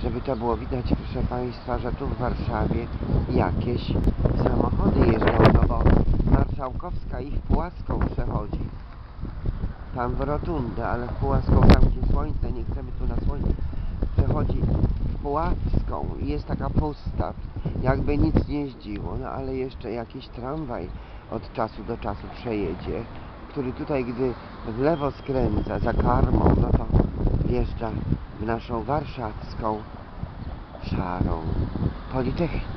żeby to było widać, proszę Państwa, że tu w Warszawie jakieś samochody jeżdżą, no bo Marszałkowska i w Puławską przechodzi. Tam w rotundę, ale w Puławską, tam gdzie słońce, nie chcemy tu na słońce, przechodzi w Puławską i jest taka pusta, jakby nic nie jeździło, no ale jeszcze jakiś tramwaj od czasu do czasu przejedzie, który tutaj, gdy w lewo skręca za Karmą, no to wjeżdża w naszą warszawską szarą Politechnikę.